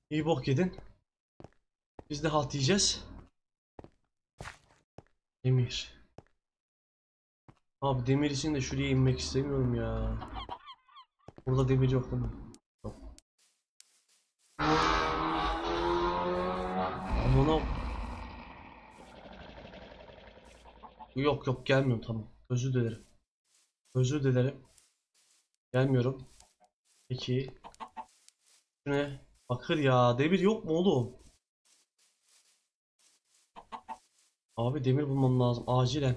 İyi bok yedin. Biz de halt yiyeceğiz. Demir. Abi demir için de şuraya inmek istemiyorum ya. Burada demir yok değil mi? Yok. Aman o. Yok yok gelmiyorum, tamam. Özür dilerim. Özür dilerim. Gelmiyorum. Peki. Bu ne? Bakır ya. Demir yok mu oğlum? Abi demir bulmam lazım. Acilen.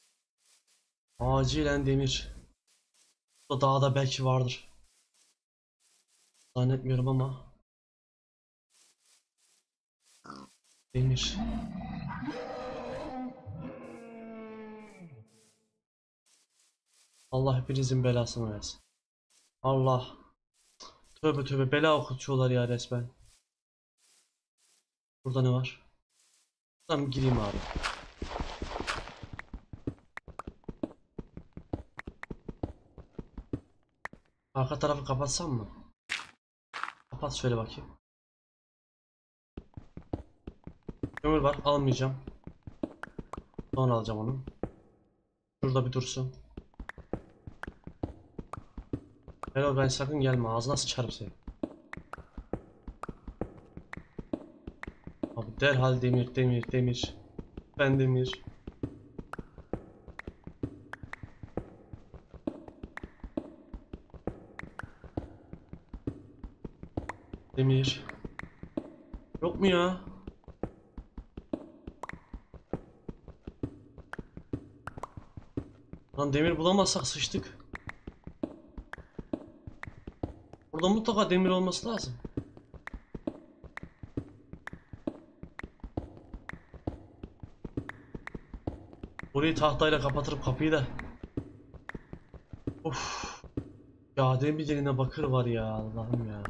Acilen demir. Bu dağda belki vardır. Zannetmiyorum ama. Demir. Allah hepinizin belasını versin. Allah. Tövbe tövbe bela okutuyorlar ya resmen. Burada ne var? Tamam gireyim abi. Arka tarafı kapatsam mı? Kapat şöyle bakayım. Kömür var, almayacağım. Sonra alacağım onu. Şurada bir dursun. Hello ben sakın gelme, ağzına sıçarım seni. Abi derhal demir demir demir. Ben demir. Demir. Yok mu ya? Lan demir bulamazsak sıçtık. Burada mutlaka demir olması lazım. Burayı tahtayla kapatırıp kapıyı da. Of. Ya demir yerine bakır var ya, Allah'ım ya.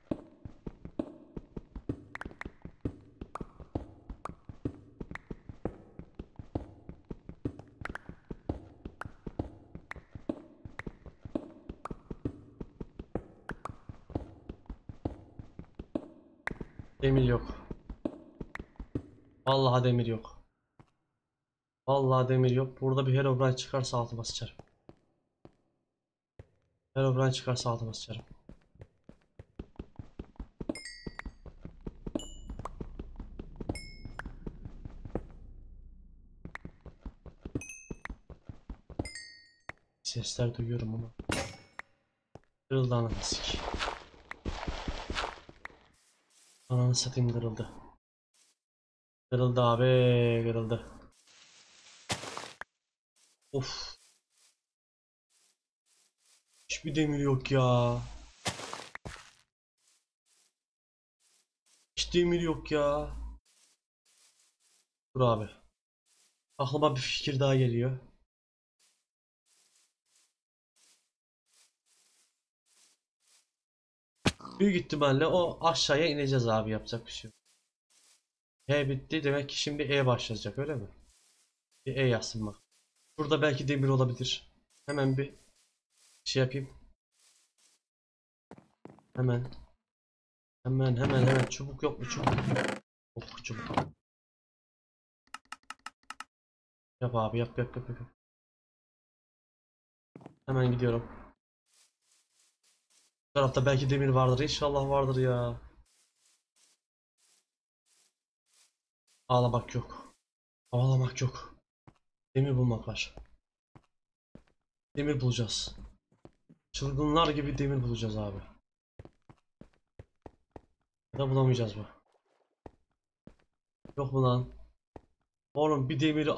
Demir yok. Vallahi demir yok. Vallahi demir yok. Burada bir Herobrine çıkarsa altıma sıçarım. Herobrine çıkarsa altıma sıçarım. Sesler duyuyorum ama. Kırıldı ananı sik. Ananı satayım, kırıldı. Kırıldı abi, kırıldı. Of. Hiçbir demir yok ya. Hiç demir yok ya. Dur abi. Aklıma bir fikir daha geliyor. Büyük ihtimalle o aşağıya ineceğiz abi, yapacak bir şey yok. E bitti demek ki şimdi E başlayacak, öyle mi? Bir E yazsın bak. Burada belki demir olabilir. Hemen bir şey yapayım. Hemen. Hemen. Çubuk yok mu çubuk? Oh çubuk. Yap abi yap. Hemen gidiyorum. Bu tarafta belki demir vardır. İnşallah vardır ya. Ağlamak yok. Ağlamak yok. Demir bulmak var. Demir bulacağız. Çılgınlar gibi demir bulacağız abi. Ya da bulamayacağız mı? Yok mu lan? Oğlum bir demiri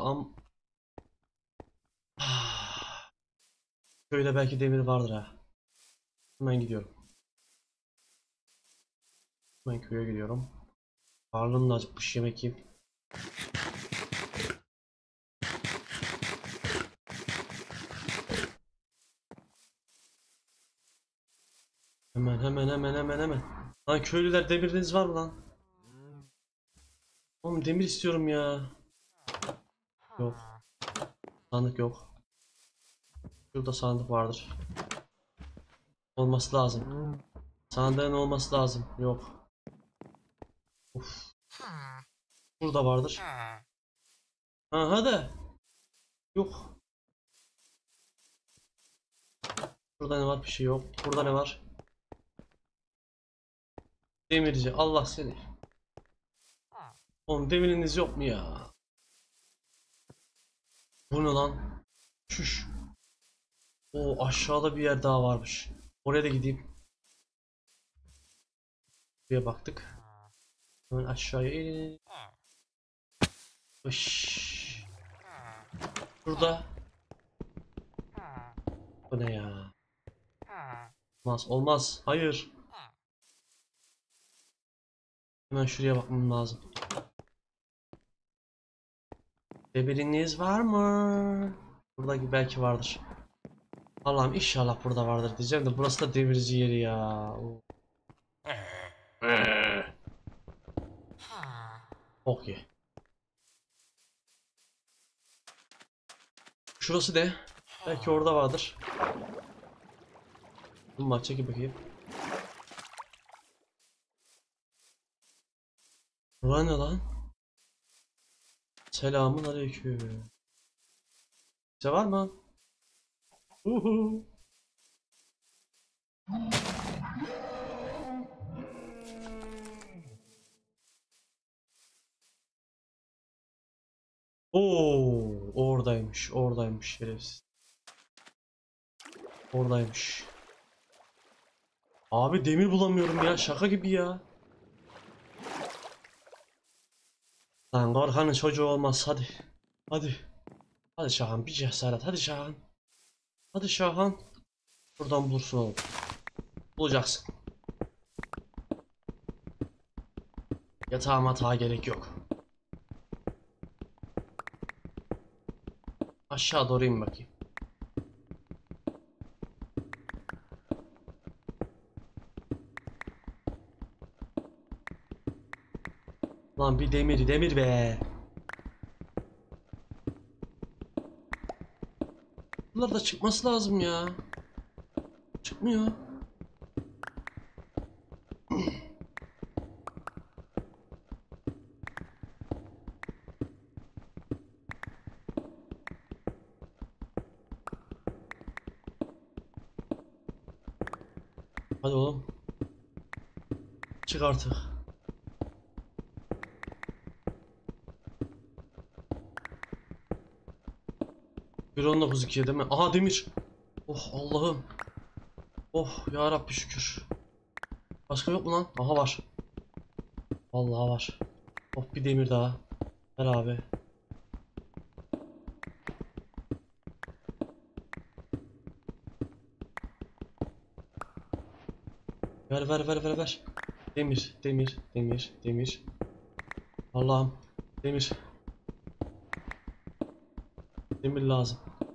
Şöyle belki demir vardır ha. Hemen gidiyorum. Hemen köye gidiyorum. Karnım da acıkmış, yemek yiyeyim. Hemen. Lan köylüler, demiriniz var mı lan? Oğlum demir istiyorum ya. Yok. Sandık yok. Şurada sandık vardır. Olması lazım. Sandığın olması lazım. Yok. Of. Burada vardır. Aha da. Yok. Burada ne var? Bir şey yok. Burada ne var? Demirci. Allah seni. Oğlum demiriniz yok mu ya? Bu ne lan? Şuş. O aşağıda bir yer daha varmış. Oraya da gideyim. Buraya baktık. Hemen aşağıya in. Iş. Burada. Bu ne ya? Olmaz, olmaz. Hayır. Hemen şuraya bakmam lazım. Demiriniz var mı? Burada belki vardır. Allah'ım inşallah burada vardır diyeceğim de burası da demirci yeri ya. Okey. Şurası ne? Belki orada vardır. Bunu çekip bakayım. Burası ne lan? Selamun aleyküm. Bize var mı? Uhu. Oo, oradaymış, oradaymış şerefsiz. Oradaymış. Abi demir bulamıyorum ya, şaka gibi ya. Lan korkanın çocuğu olmaz, hadi. Hadi. Hadi Şahan, bir cesaret, hadi Şahan. Hadi Şahan. Buradan bulursun oğlum. Bulacaksın. Yatağa matağa gerek yok. Aşağı doğru in bakayım. Lan bir demir, demir be. Bunlar da çıkması lazım ya. Çıkmıyor. Hadi oğlum. Çık artık. Bir 19.2 değil mi? Aha demir. Oh Allah'ım. Oh ya Rabbi şükür. Başka yok mu lan? Aha var. Vallahi var. Oh bir demir daha. Ver abi. Ver ver ver ver ver. Demir, demir, demir, demir. Allah'ım. Demir. Demir lazım.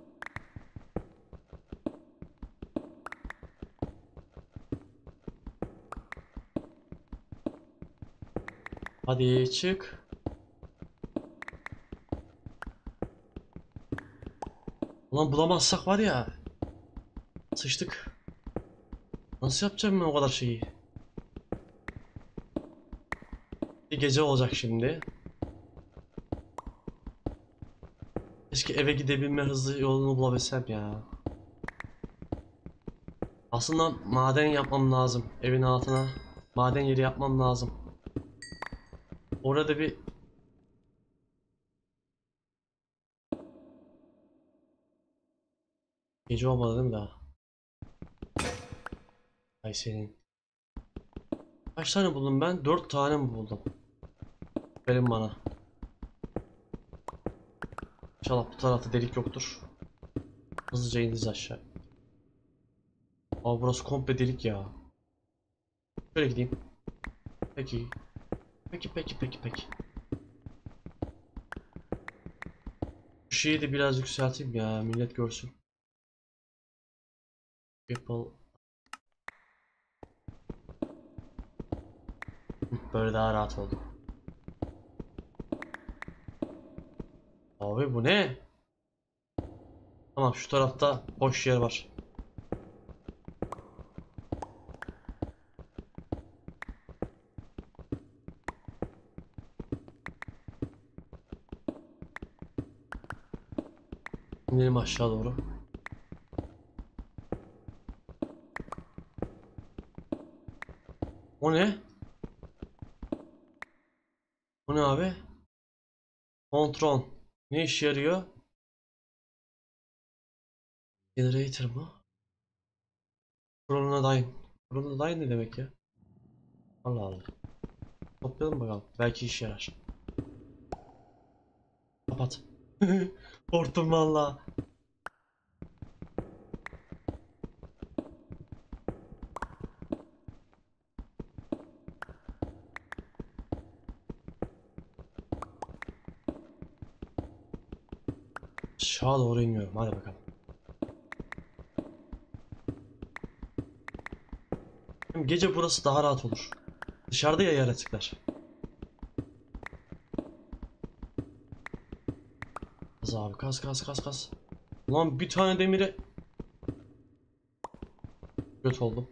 Hadi çık. Ulan bulamazsak var ya. Sıçtık. Nasıl yapacağım ben o kadar şeyi? Bir gece olacak şimdi. Keşke eve gidebilme hızlı yolunu bulabilsem ya. Aslında maden yapmam lazım. Evin altına maden yeri yapmam lazım. Orada bir gece olmadı değil mi daha? Ay senin. Kaç tane buldum ben? 4 tane mi buldum? Verin bana. İnşallah bu tarafta delik yoktur. Hızlıca indiniz aşağı. Aa burası komple delik ya. Şöyle gideyim. Peki. Peki peki peki peki. Şu şeyi de biraz yükselteyim ya millet görsün. Apple. Böyle daha rahat oldu. Abi bu ne? Tamam şu tarafta boş yer var. İnelim aşağı doğru. O ne? O ne abi? Kontrol. Ne işe yarıyor? Generator mı? Chronodyne. Chronodyne ne demek ya? Allah Allah. Toplayalım bakalım. Belki işe yarar. Kapat. Korktum valla. Aşağı doğru iniyorum. Hadi bakalım. Hem gece burası daha rahat olur. Dışarıda ya yaratıklar. Kaz abi, kaz kaz kaz kaz. Ulan bir tane demire göt oldum.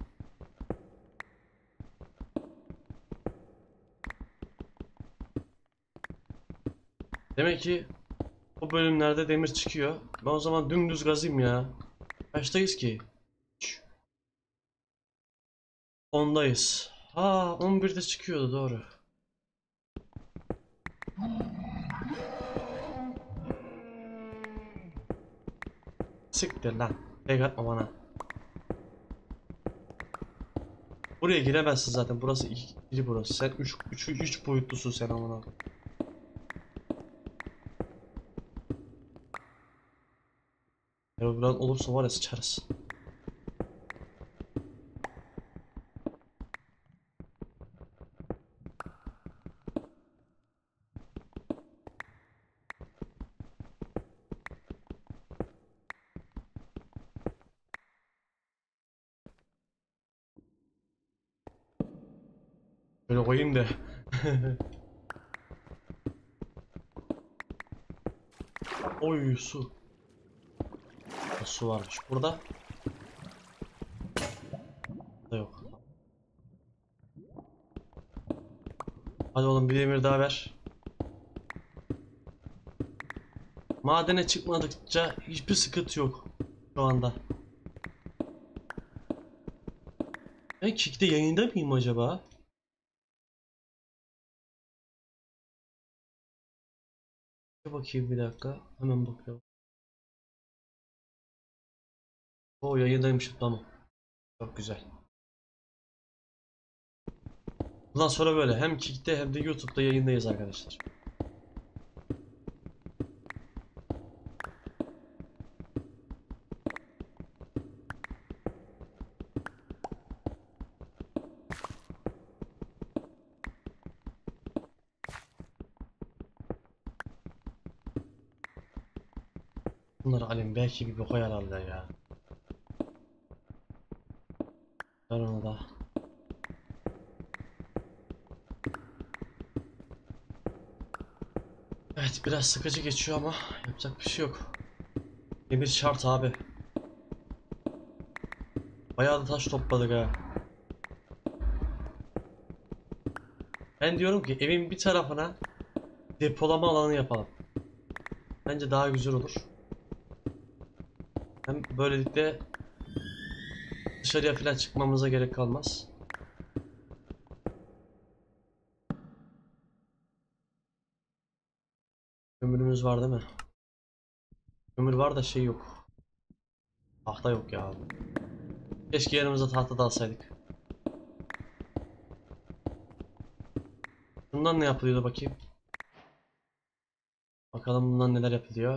Demek ki bu bölümlerde demir çıkıyor. Ben o zaman dümdüz gazayım ya. Kaçtayız ki? 10'dayız. Ha, 11'de çıkıyordu, doğru. Siktir lan. Tek atma bana. Buraya giremezsin zaten. Burası ikili burası. Sen 3 boyutlusun sen amına. Ya biraz olursa var ya sıçarız. Böyle koyayım da. Oy su. Su varmış burada. Da yok. Hadi oğlum bir demir daha ver. Madene çıkmadıkça hiçbir sıkıntı yok şu anda. Ben Kick'te yayında mıyım acaba? Bir bakayım bir dakika. Hemen bakıyorum. O yayındaymışım, tamam. Çok güzel. Bundan sonra böyle hem Kick'te hem de YouTube'da yayındayız arkadaşlar. Bunları alayım, belki bir boka yararlar ya. Ben onu da. Evet, biraz sıkıcı geçiyor ama yapacak bir şey yok. Demir şart abi. Bayağı da taş topladık ha. Ben diyorum ki evin bir tarafına depolama alanı yapalım. Bence daha güzel olur. Hem böylelikle dışarıya falan çıkmamıza gerek kalmaz. Kömürümüz var değil mi? Kömür var da şey yok. Tahta yok ya. Keşke yanımıza tahta da alsaydık. Bundan ne yapılıyordu bakayım. Bakalım bundan neler yapılıyor.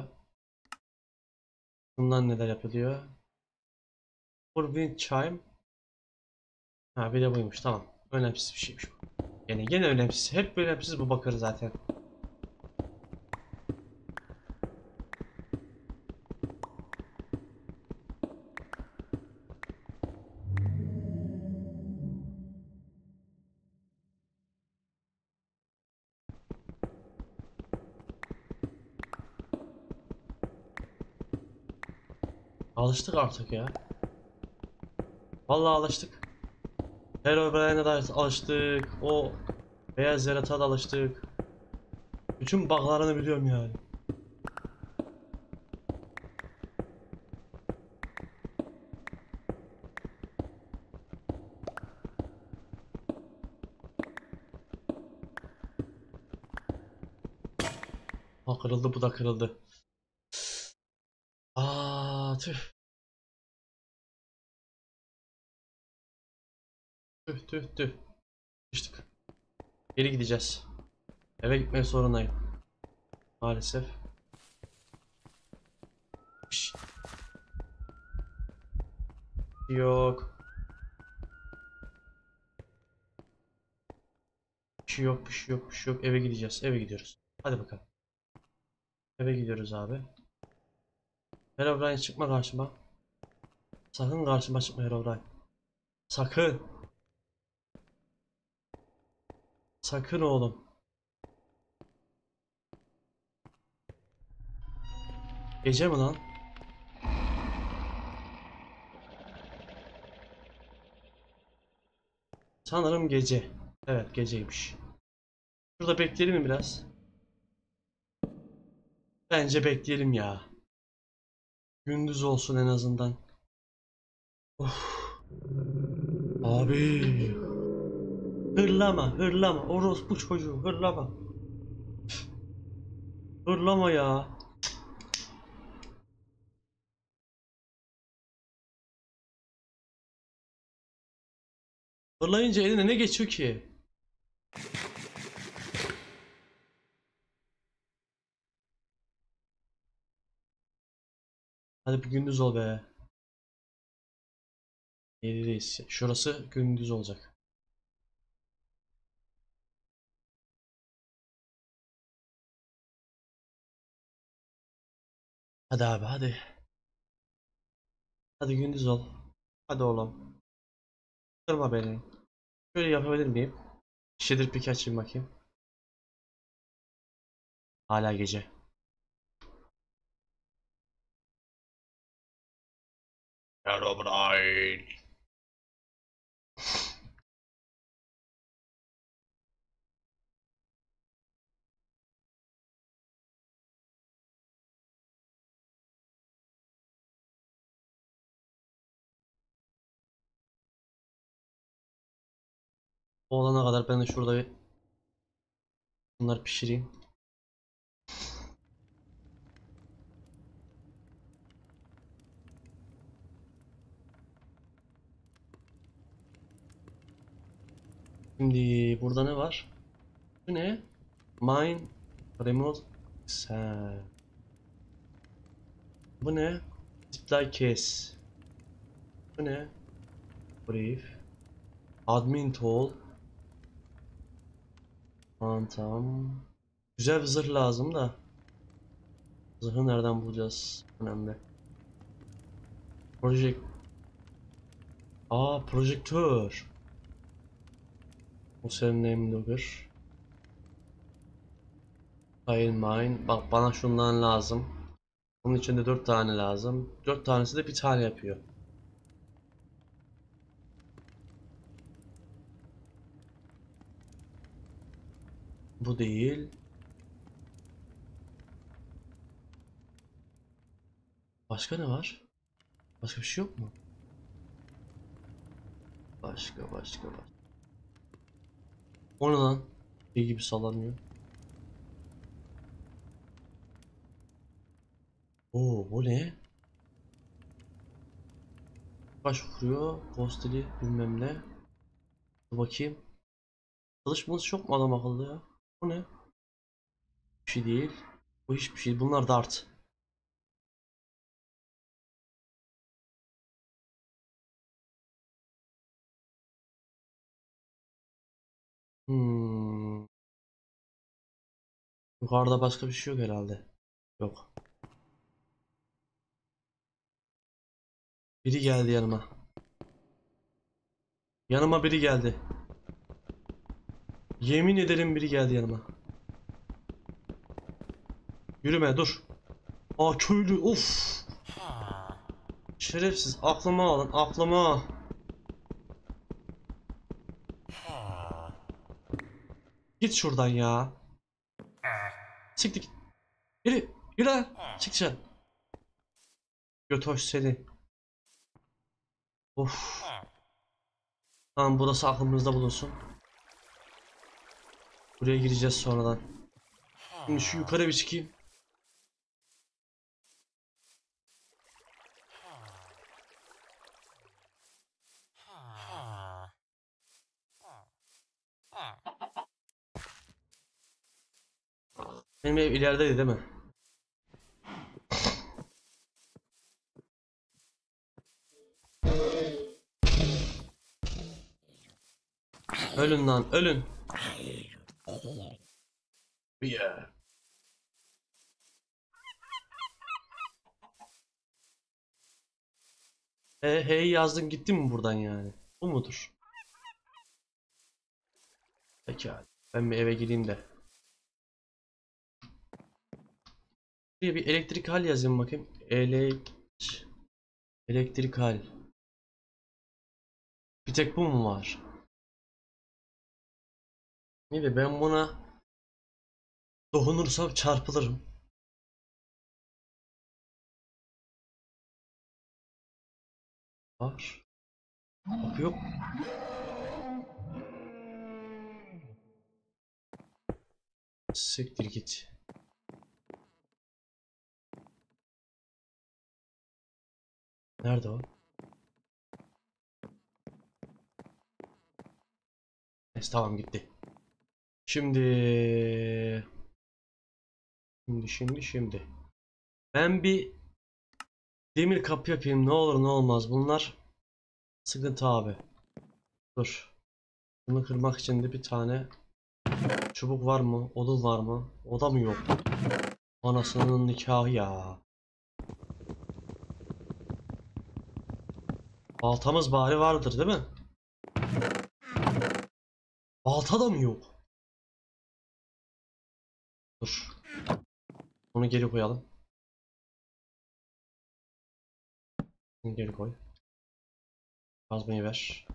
Bundan neler yapılıyor. For wind chime. Ha, bir de buymuş, tamam. Önemsiz bir şeymiş bu. Yani gene önemsiz. Hep önemsiz bu bakır zaten. Alıştık artık ya. Vallahi alıştık. Herobrine'e de alıştık. O beyaz yarata da alıştık. Bütün bug'larını biliyorum yani. Ha, kırıldı, bu da kırıldı. Aa, tüh. Tüh tüh tüh. Düştük. Geri gideceğiz. Eve gitmek zorundayım. Maalesef. Şşt. Yok. Bir şey yok, bir şey yok, bir şey yok. Eve gideceğiz. Eve gidiyoruz. Hadi bakalım. Eve gidiyoruz abi. Herobrine çıkma karşıma. Sakın karşıma çıkma Herobrine. Sakın. Sakın oğlum. Gece mi lan? Sanırım gece. Evet, geceymiş. Şurada bekleyelim mi biraz? Bence bekleyelim ya. Gündüz olsun en azından. Of. Abi. Hırlama, hırlama. Orospu çocuğu, hırlama. Hırlama ya. Hırlayınca eline ne geçiyor ki? Hadi bir gündüz ol be. Gerideyiz. Şurası gündüz olacak. Hadi abi, hadi. Hadi gündüz ol. Hadi oğlum. Kırma beni. Şöyle yapabilir miyim? Shader pick açayım bakayım. Hala gece. Herobrine. O olana kadar ben de şurada bir bunları pişireyim. Şimdi burada ne var? Bu ne? Mine remote sen. Bu ne? Supply case. Bu ne? Brief. Admin tool. Tamam. Güzel bir zırh lazım da. Zırhı nereden bulacağız? Önemli. Project. Aa, projektör. O senin name logger. File mine. Bak, bana şundan lazım. Bunun içinde 4 tane lazım. 4 tanesi de bir tane yapıyor. Bu değil. Başka ne var? Başka bir şey yok mu? Başka. O ne lan? Şey gibi sallanıyor. Oo, bu ne? Kaç vuruyor? Posteli bilmem ne. Dur bakayım. Çalışmamız çok mu adam akıllı ya? Bu ne? Bir şey değil. Bu hiçbir şey. Bunlar dart. Hmm. Yukarıda başka bir şey yok herhalde. Yok. Biri geldi yanıma. Yanıma biri geldi. Yemin ederim biri geldi yanıma. Yürüme, dur. Aa, köylü, of. Şerefsiz, aklıma alın, aklıma. Git şuradan ya. Siktir git. Yürü. Yürü lan. Çık dışarı. Götoş seni. Of. Tamam, burası aklımızda bulunsun. Buraya gireceğiz sonradan. Şimdi şu yukarı bir çıkayım. Benim ev ilerideydi değil mi? Ölün lan, ölün. Yeah. Hey yazdın gitti mi buradan yani? Bu mudur? Pekala. Ben bir eve gireyim de. Buraya bir elektrikal yazayım bakayım. Elektrikal. Bir tek bu mu var? İyi de ben buna dokunursam çarpılırım. Var. Kapı yok. Siktir git. Nerede o? Neyse tamam gitti. Şimdi... Şimdi. Ben bir demir kapı yapayım. Ne olur ne olmaz. Bunlar sıkıntı abi. Dur. Bunu kırmak için de bir tane çubuk var mı? Odun var mı? Oda mı yok? Anasının nikahı ya. Baltamız bari vardır değil mi? Balta da mı yok? Dur. Onu geri koyalım. Bunu geri koy. Kazmayı ver.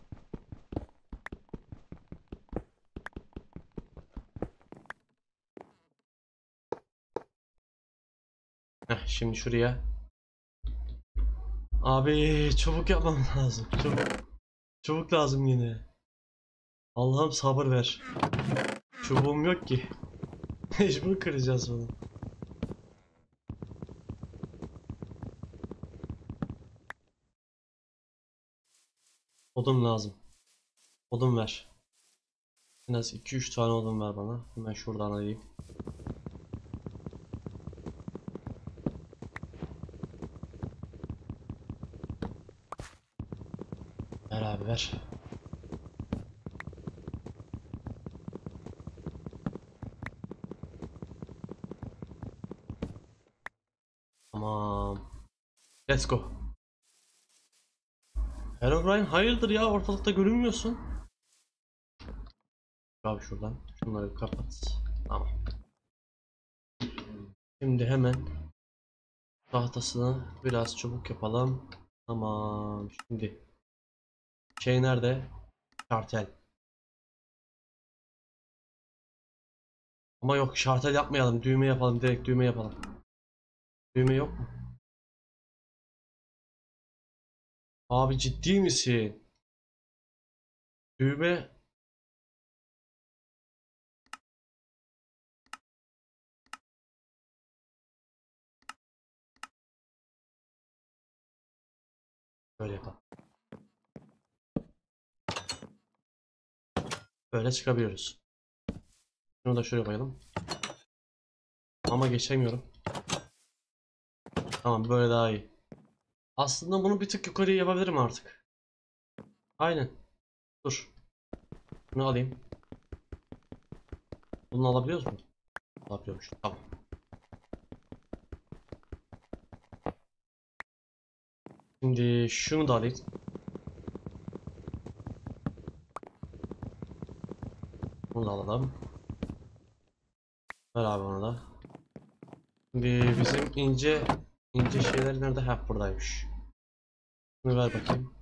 Heh, şimdi şuraya. Abi çabuk yapmam lazım. Çabuk. Çabuk lazım yine. Allah'ım sabır ver. Çubuğum yok ki. Mecbur kıracağız bunu. Odun lazım. Odun ver. En az 2-3 tane odun ver bana. Hemen şuradan alayım. Ver abi ver. Tamam. Let's go. Herobrine hayırdır ya, ortalıkta görünmüyorsun. Abi şuradan. Şunları kapat. Tamam. Şimdi hemen tahtasını biraz çabuk yapalım. Tamam. Şimdi şey nerede? Şartel. Ama yok, şartel yapmayalım. Düğme yapalım. Direkt düğme yapalım. Düğme yok mu? Abi ciddi misin? Düğme böyle yapalım. Böyle çıkabiliyoruz. Şunu da şuraya koyalım. Ama geçemiyorum. Tamam, böyle daha iyi. Aslında bunu bir tık yukarıya yapabilirim artık. Aynen. Dur. Bunu alayım. Bunu alabiliyoruz mu? Alabiliyormuş. Tamam. Şimdi şunu da alayım. Bunu da alalım. Ver abi onu da. Şimdi bizim ince şeyler nerede? Hep buradaymış. Bunu ver bakayım.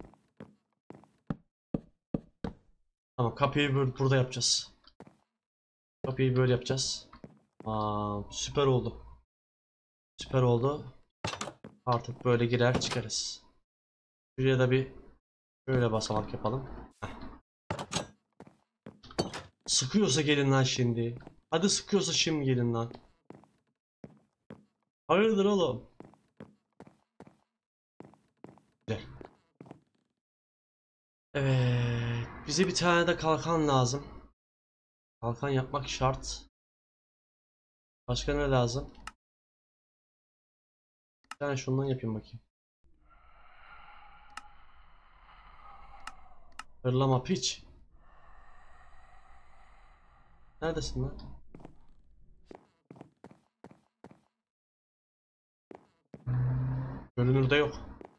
Tamam, kapıyı burada yapacağız. Kapıyı böyle yapacağız. Aa, süper oldu. Süper oldu. Artık böyle girer çıkarız. Şuraya da bir böyle basamak yapalım. Heh. Sıkıyorsa gelin lan şimdi. Hadi sıkıyorsa şimdi gelin lan. Hayırdır oğlum? Güzel. Evet. Bize bir tane de kalkan lazım. Kalkan yapmak şart. Başka ne lazım? Bir tane şundan yapayım bakayım. Hırlama piç. Neredesin lan? Görünürde yok.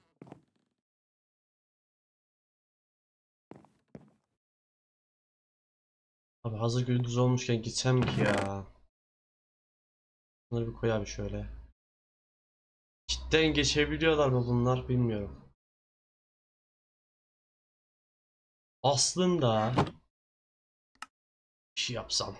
Abi hazır gündüz olmuşken gitsem ki ya. Bunları bir koy abi şöyle. Cidden geçebiliyorlar mı bunlar bilmiyorum. Aslında bir şey yapsam.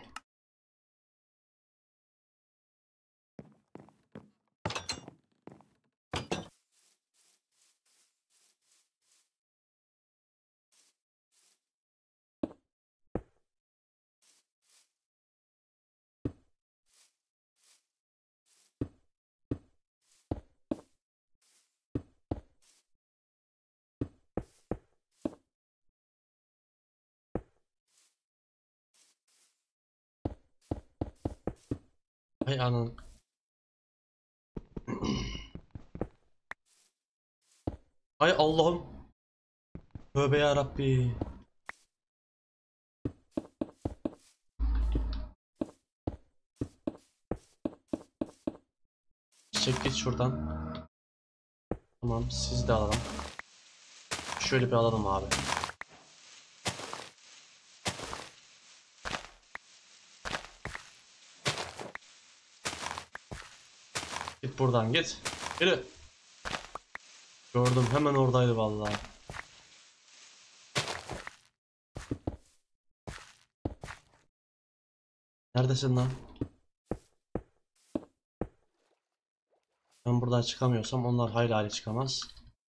Hay anan. Hay Allah'ım. Tövbe ya Rabbi. Çek git şuradan. Tamam siz de alalım. Şöyle bir alalım abi. Git buradan git. Yürü. Gördüm hemen oradaydı vallahi. Neredesin lan? Ben buradan çıkamıyorsam onlar hayli hayli çıkamaz.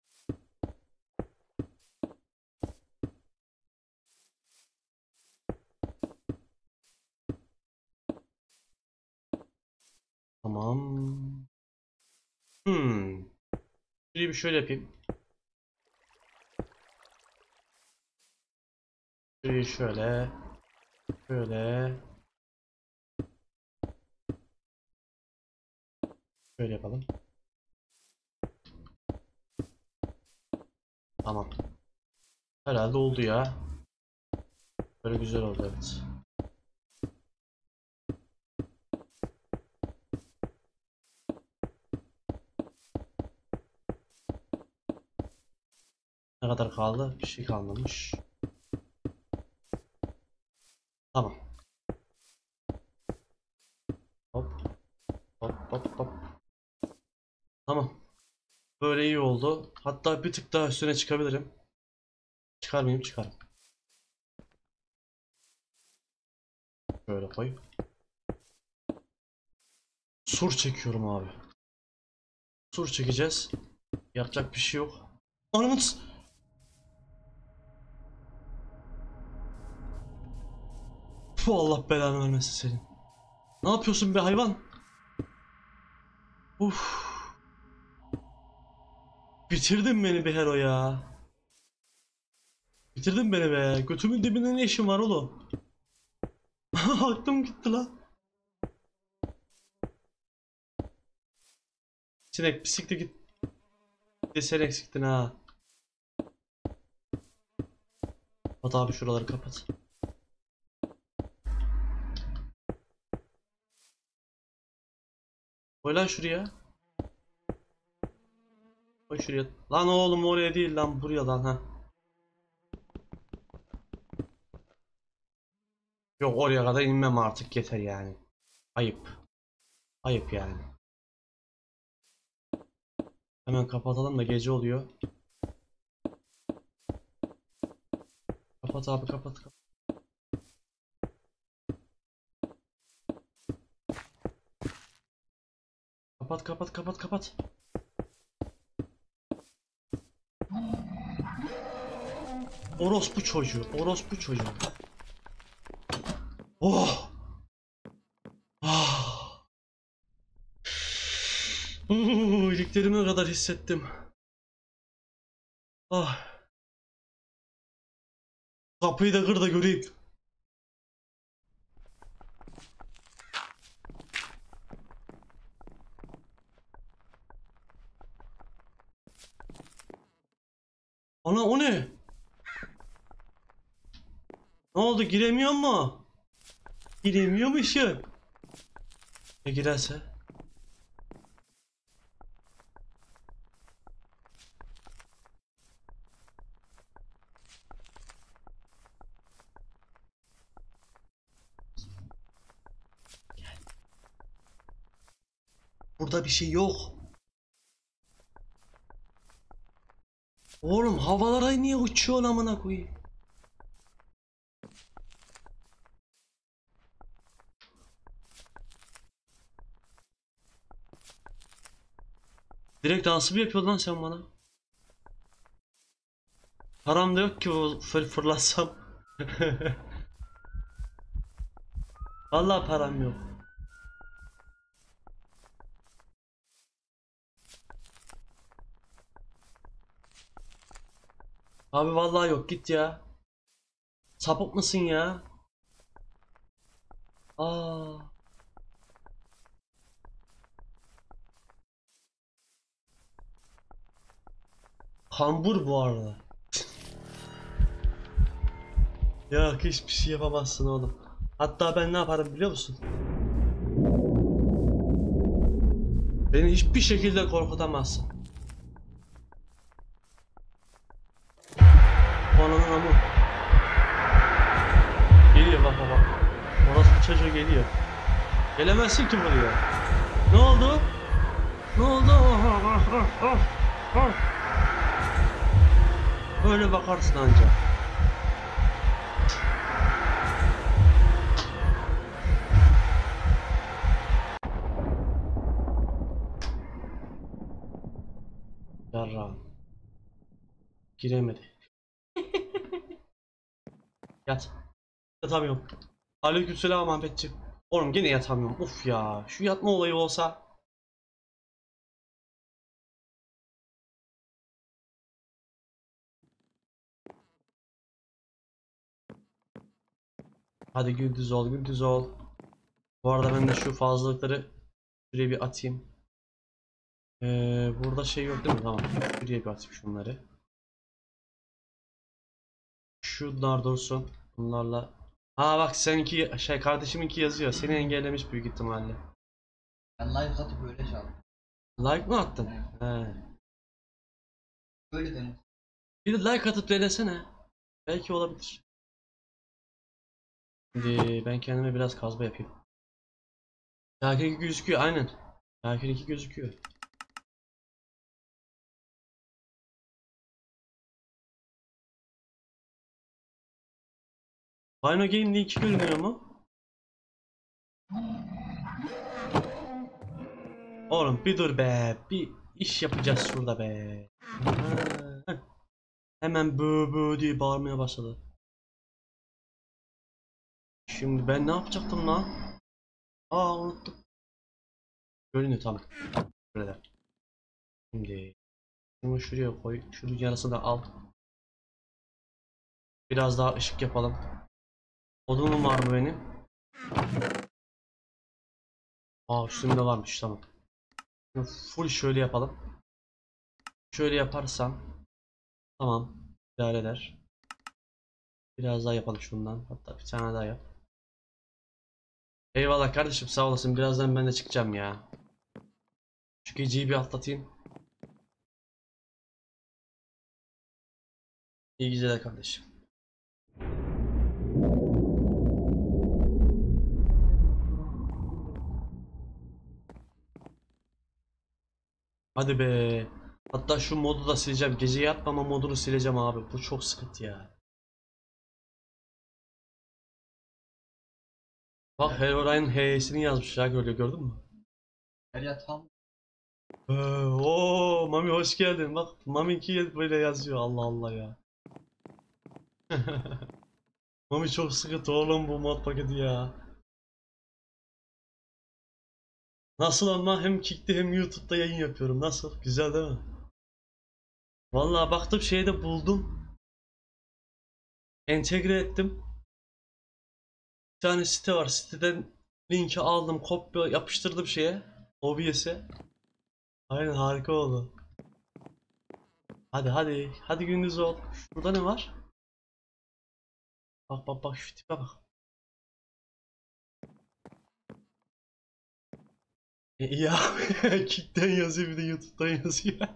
Tamam. Hmm. Bir şöyle yapayım. Şöyle şöyle. Şöyle. Şöyle yapalım. Tamam. Herhalde oldu ya. Böyle güzel oldu evet. Ne kadar kaldı? Bir şey kalmamış. Tamam. Hop. Hop hop hop. Tamam. Böyle iyi oldu. Hatta bir tık daha üstüne çıkabilirim. Çıkar mıyım? Çıkarım. Şöyle koy. Sur çekiyorum abi. Sur çekeceğiz. Yapacak bir şey yok. Anamız. Bu Allah belanı vermesin senin. Ne yapıyorsun be hayvan? Uf. Bitirdin beni be Hero ya. Bitirdin beni be. Götümün dibinde ne işin var oğlum? Aklım gitti lan. Sinek bisiklet git. Bir de sen eksiktin ha. Kapat abi şuraları kapat. Koy lan şuraya. Koy şuraya. Lan oğlum oraya değil lan buraya lan ha. Yok oraya kadar inmem artık yeter yani. Ayıp. Ayıp yani. Hemen kapatalım da gece oluyor. Kapat abi kapat. Kapat kapat kapat kapat. Orospu çocuğu. Orospu çocuğu. Oh. Ah. İliklerime kadar hissettim. Ah. Kapıyı da kır da göreyim. Ana o ne? Ne oldu, giremiyor mu? Giremiyormuşum. Ne girerse? Burada bir şey yok. Oğlum havalara niye uçuyor amına koyayım? Direkt dansı mı yapıyorsun lan sen bana? Param da yok ki o fırlatsam. Vallahi param yok. Abi vallahi yok, git ya. Sapık mısın ya? Aa. Kambur bu arada. Ya hiçbir şey yapamazsın oğlum. Hatta ben ne yaparım biliyor musun? Beni hiçbir şekilde korkutamazsın. Ananın amı. Geliyor bak bak bak. Orası bir çocuğu geliyor. Gelemezsin ki buraya. Ne oldu? Ne oldu? Böyle bakarsın anca. Yarrağım. Giremedi. Yat. Yatamıyorum. Aleykümselam Ahmetciğim. Oğlum gene yatamıyorum. Uf ya. Şu yatma olayı olsa. Hadi gündüz ol, gündüz ol. Bu arada ben de şu fazlalıkları şuraya bir atayım. Burada şey yok değil mi? Tamam. Şuraya bir atayım şunları. Şunlar dursun. Bunlarla. Ha bak, seninki şey, kardeşiminki yazıyor. Seni engellemiş büyük ihtimalle. Ben live atıp böyle çaldım. Like mı attın? Evet. He. Böyle denedim. Bir de like atıp denesene. Belki olabilir. Şimdi ben kendime biraz kazma yapayım. Şakir 2 gözüküyor aynen. Şakir 2 gözüküyor. Final Game'de 2 görünüyor mu? Oğlum bir dur be. Bir iş yapacağız şurada be. Ha, hemen bö bö diye bağırmaya başladı. Şimdi ben ne yapacaktım lan? Aa, unuttum. Görünüyor tamam. Böyle. Şimdi şunu şuraya koy. Şunun yarısını da al. Biraz daha ışık yapalım. Odunum var mı benim? Aa, üstümde varmış, tamam. Şunu full şöyle yapalım. Şöyle yaparsam tamam, idare eder. Biraz daha yapalım şundan. Hatta bir tane daha yap. Eyvallah kardeşim, sağ olasın. Birazdan ben de çıkacağım ya. Şu geceyi bir atlatayım. İyi geceler kardeşim. Hadi be. Hatta şu modu da sileceğim. Gece yatmama modunu sileceğim abi. Bu çok sıkıntı ya. Bak Herobrine H'sini yazmış ya, gördün mü? Her yatağım. Oo, Mami hoş geldin. Bak Mami böyle yazıyor. Allah Allah ya. Mami çok sıkıntı oğlum bu mod paketi ya. Nasıl ama, hem Kick'te hem YouTube'da yayın yapıyorum. Nasıl? Güzel değil mi? Vallahi baktım, şeyde buldum. Entegre ettim. Bir tane site var. Siteden linki aldım, kopya yapıştırdım şeye. OBS'e. Aynen, harika oldu. Hadi hadi. Hadi gündüz ol. Şurada ne var? Bak bak bak şu tipe bak. İyi abi. Kick'ten yazıyor bir de YouTube'dan yazıyor.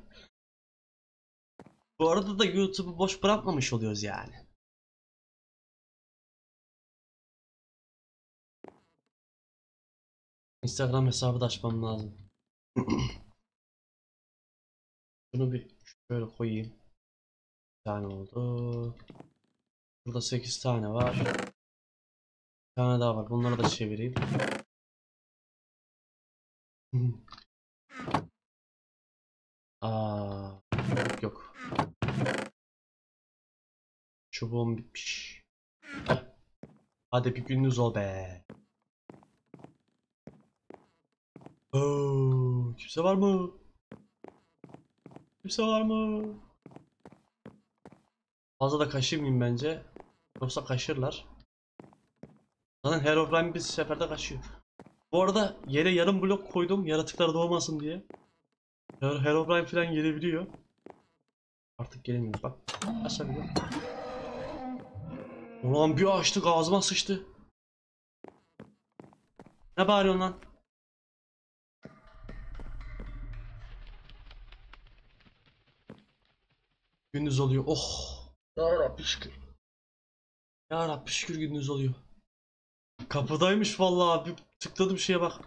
Bu arada da YouTube'u boş bırakmamış oluyoruz yani. Instagram hesabı da açmam lazım. Bunu bir şöyle koyayım. Bir tane oldu. Burada 8 tane var. Bir tane daha var. Bunları da çevireyim. Aa, yok yok. Çubuğum bitmiş. Heh, hadi bir gününüz ol be. Oo, kimse var mı? Kimse var mı? Fazla da kaşırmayayım bence. Yoksa kaşırlar. Zaten Herobrine bir seferde kaçıyor. Bu arada yere yarım blok koydum yaratıklar doğmasın diye. Herobrine falan gelebiliyor. Artık gelemiyor bak. Aşağı bir bak. Ulan bir açtık ağzıma sıçtı. Ne bağırıyorsun lan? Gündüz oluyor. Oh. Ya Rabbi şükür. Ya Rabbi şükür gündüz oluyor. Kapıdaymış vallahi bir tıkladım şeye bak.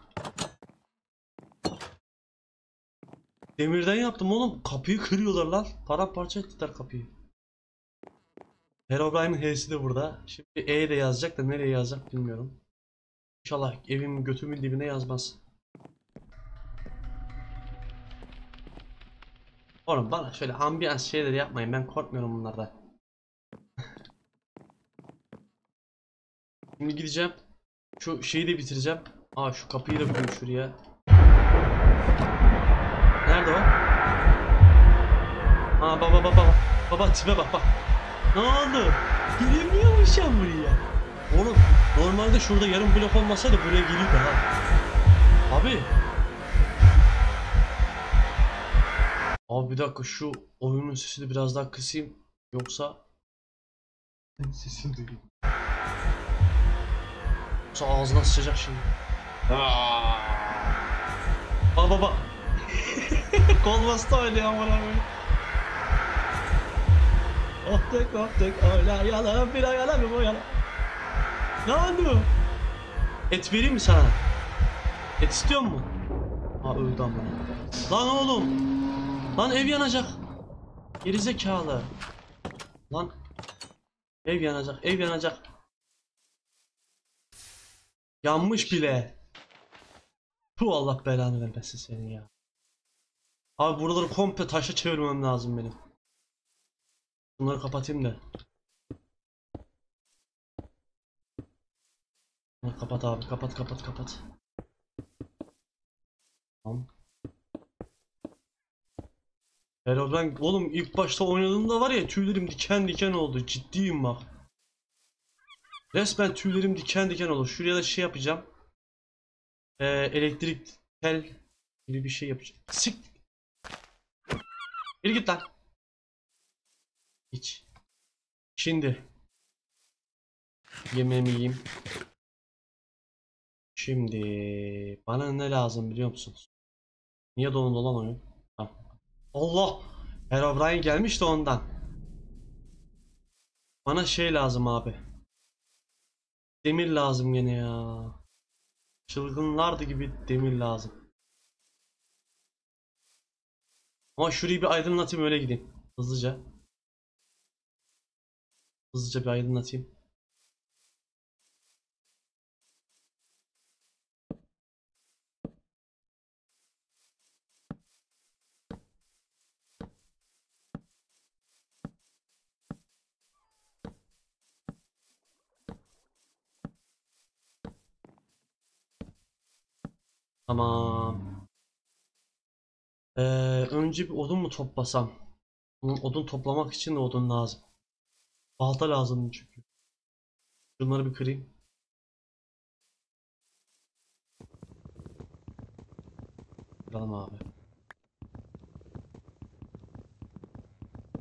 Demirden yaptım oğlum. Kapıyı kırıyorlar lan. Paramparça ettiler kapıyı. Herobrine'in H'si de burada. Şimdi E de yazacak da nereye yazacak bilmiyorum. İnşallah evimin götümün dibine yazmaz. Oğlum bana şöyle ambiyans şeyleri yapmayın. Ben korkmuyorum bunlardan. Şimdi gideceğim. Şu şeyi de bitireceğim. Aa şu kapıyı da koyayım şuraya. Nerede o? Aa baba baba. Baba tipe bak bak. Ne oldu? Giremiyormuş ya buraya. Oğlum normalde şurada yarım blok olmasaydı buraya geliyordu ha. Abi. Abi bir dakika şu oyunun sesini biraz daha kısayım. Yoksa sesini duyayım. Yoksa ağzına sıçacak şimdi. Bak bak bak. Kol bastı oynuyor amına koyayım. Oh tek oh tek oynayalım bir oynayalım bir oynayalım. Ne oldu? Et vereyim mi sana? Et istiyor musun? Aa öldü ama. Lan oğlum. Lan ev yanacak. Gerizekalı. Lan ev yanacak, ev yanacak. Yanmış bile. Bu Allah belanı vermesin senin ya. Abi buraları komple taşa çevirmem lazım benim. Bunları kapatayım da. Bunları kapat abi, kapat kapat kapat. Tamam. Herobrine oğlum ilk başta oynadığımda var ya tüylerim diken diken oldu. Ciddiyim bak. Resmen tüylerim diken diken oldu. Şuraya da şey yapacağım. Elektrik tel gibi bir şey yapacağım. Sik. Geri git lan. Hiç. Şimdi yemeğimi yiyeyim. Şimdi bana ne lazım biliyor musunuz? Niye dondu lan oyun? Ha. Allah! Herobrine gelmiş de ondan. Bana şey lazım abi. Demir lazım gene ya. Çılgınlardı gibi demir lazım. Ama şurayı bir aydınlatayım öyle gideyim. Hızlıca. Hızlıca bir aydınlatayım. Tamam. Önce bir odun mu toplasam? Odun toplamak için de odun lazım. Balta lazım çünkü. Şunları bir kırayım. Kıralım abi.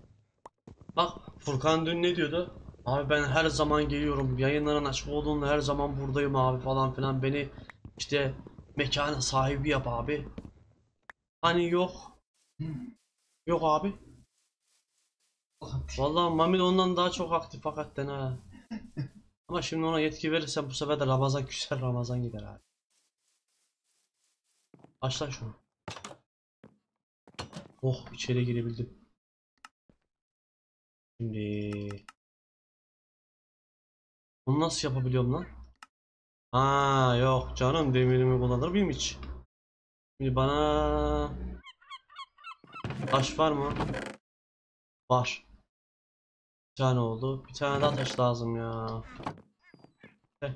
Furkan dün ne diyordu? Abi ben her zaman geliyorum. Yayınların açık olduğunda her zaman buradayım abi falan filan. Beni işte mekanın sahibi yap abi. Hani yok. Hmm. Yok abi. Ulan, Vallahi Mami de ondan daha çok aktif hakikaten ha. Ama şimdi ona yetki verirsem bu sefer de Ramazan küser, Ramazan gider abi. Aç lan şunu. Oh, içeri girebildim. Şimdi bunu nasıl yapabiliyorum lan? Ha yok canım, demirimi kullanır mıyım hiç? Şimdi bana taş var mı? Var. Bir tane oldu. Bir tane daha taş lazım ya. Heh,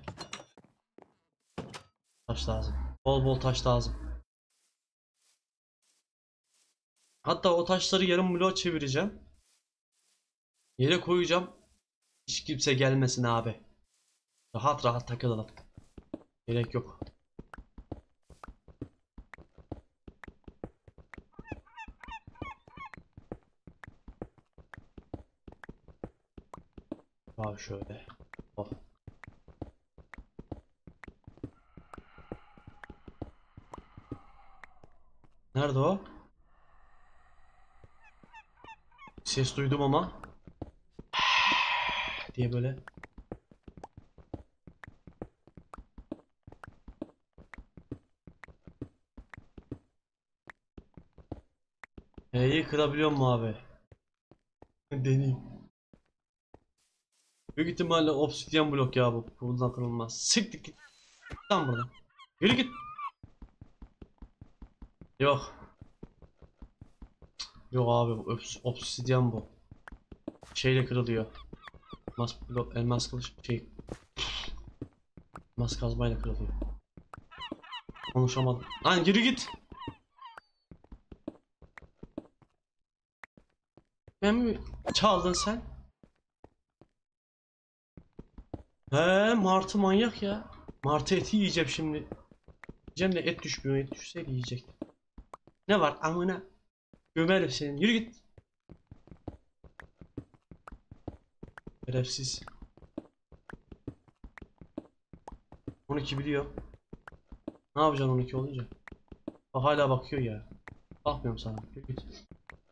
taş lazım. Bol bol taş lazım. Hatta o taşları yarım bloğa çevireceğim. Yere koyacağım. Hiç kimse gelmesin abi. Rahat rahat takılalım. Gerek yok. Abi şöyle. Oh. Nerede o? Ses duydum ama. Diye böyle. E'yi kırabiliyor mu abi? Deneyeyim. Büyük ihtimalle obsidyen blok ya bu. Buradan kırılmaz. Siktir git. Lan buradan. Yürü git. Yok. Yok abi, obsidyen bu. Şeyle kırılıyor. Elmas blok, elmas kılıç şey. Elmas kazmayla kırılıyor. Konuşamadım. Lan yürü git. Ben mi çaldın sen? He, martı manyak ya. Martı eti yiyeceğim şimdi. Yiyeceğim de et düşmüyor. Et düşseydi yiyecektim. Ne var amına? Gömerim senin. Yürü git. Şerefsiz. 12 biliyor. Ne yapacaksın 12 olunca? Bak hala bakıyor ya. Bakmıyorum sana. Yürü git.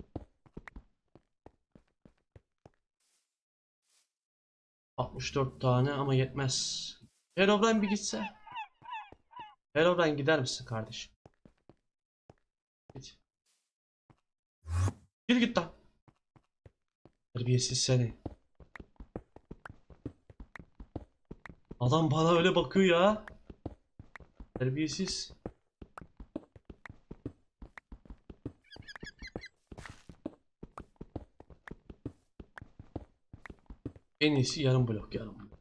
64 tane ama yetmez. Herobrine bir gitse. Herobrine gider misin kardeşim? Git. Git git lan. Terbiyesiz seni. Adam bana öyle bakıyor ya. Terbiyesiz. En iyisi yarım blok, yarım blok.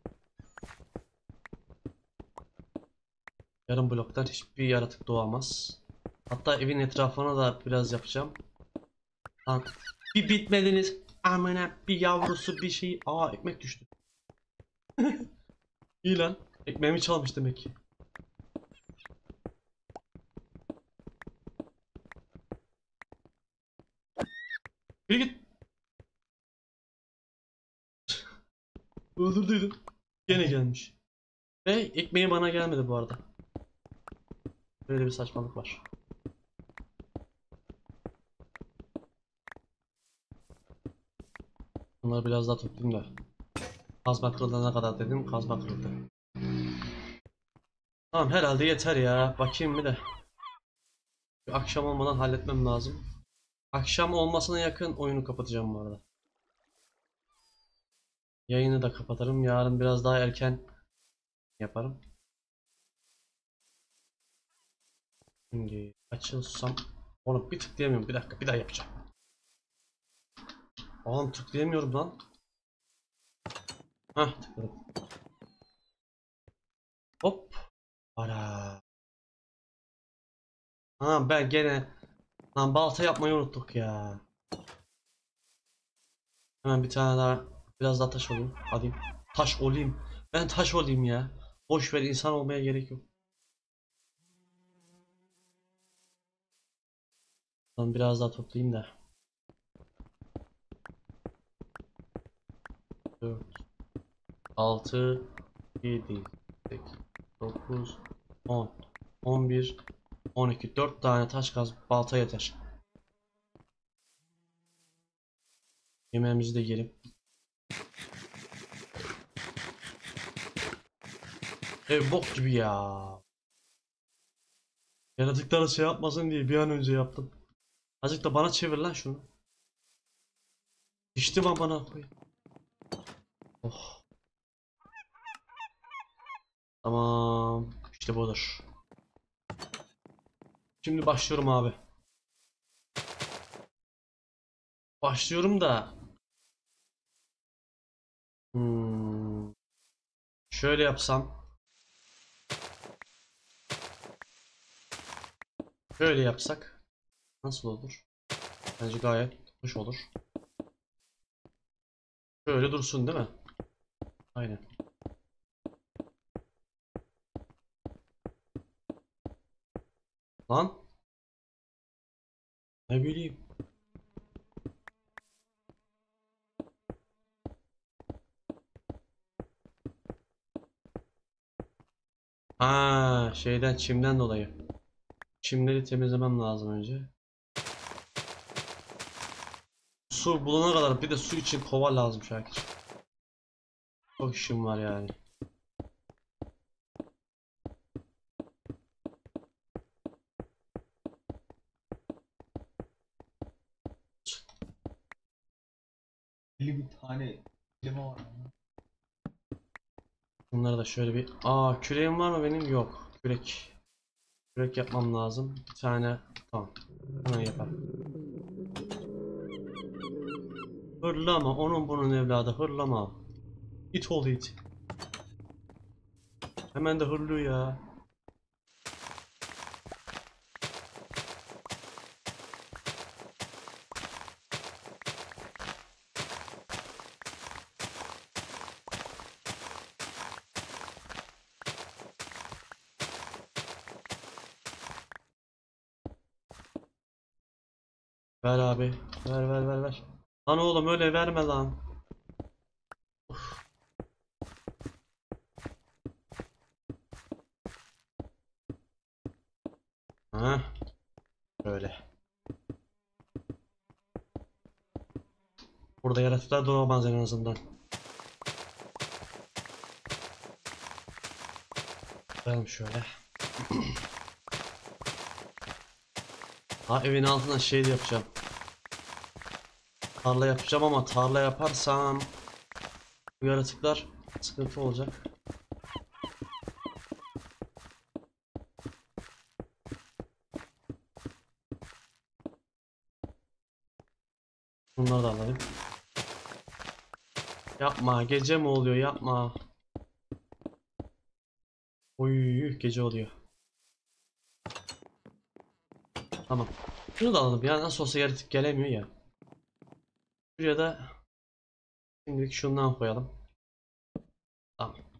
Yarım bloktan hiçbir yaratık doğamaz. Hatta evin etrafına da biraz yapacağım. Lan bir bitmediniz. Amına bir yavrusu bir şey. Aa, ekmek düştü. İyi lan. Ekmeğimi çalmış demek ki. Bir git. Öldürdüydüm. Gene gelmiş. Ve ekmeği bana gelmedi bu arada. Böyle bir saçmalık var. Bunları biraz daha toplayayım da. Kazma kırılana kadar dedim. Kazma kırıldı. Tamam, herhalde yeter ya. Bakayım bir de. Bir akşam olmadan halletmem lazım. Akşam olmasına yakın oyunu kapatacağım bu arada. Yayını da kapatırım. Yarın biraz daha erken yaparım. Şimdi açılsam. Oğlum bir tıklayamıyorum. Bir dakika, bir daha yapacağım. Oğlum tıklayamıyorum lan. Hah, tıkladım. Hop. Ara. Ha, ben gene lan balta yapmayı unuttuk ya. Hemen bir tane daha, biraz daha taş olayım. Hadi. Taş olayım. Ben taş olayım ya. Boş ver, insan olmaya gerek yok. Ben biraz daha toplayayım da. 4, 6, 7, 8, 9, 10, 11, 12. 4 tane taş kaz balta yeter. Yemeğimizi de yiyelim. Ev bok gibi ya. Yaratıklara şey yapmasın diye bir an önce yaptım. Azıcık da bana çevir lan şunu. İçtim amına koyayım. Oh. Tamam. İşte budur. Şimdi başlıyorum abi. Başlıyorum da. Şöyle yapsam. Şöyle yapsak. Nasıl olur? Bence gayet hoş olur. Şöyle dursun değil mi? Aynen. Lan. Ne bileyim. Ha, şeyden çimden dolayı. Çimleri temizlemem lazım önce. Su bulana kadar bir de su için kova lazım Şakir. Çok işim var yani. Bir tane kelime var. Bunları da şöyle bir... Aa, küreğim var mı benim? Yok. Kürek. Kürek yapmam lazım. Bir tane. Tamam. Hemen yapalım. Hırlama. Onun bunun evladı. Hırlama. İt ol it. Hemen de hırlıyor ya. Ver abi. Ver ver ver ver. Lan oğlum öyle verme lan. Ha. Böyle. Burada yaratıklar duramaz en azından. Verelim şöyle. Ha, evin altına şey de yapacağım. Tarla yapacağım ama tarla yaparsam bu yaratıklar sıkıntı olacak. Bunları da alayım. Yapma, gece mi oluyor? Yapma. Oy, gece oluyor. Tamam. Şunu da alalım ya, nasıl olsa yaratık gelemiyor ya. Şuraya da şimdilik şundan koyalım. Tamam.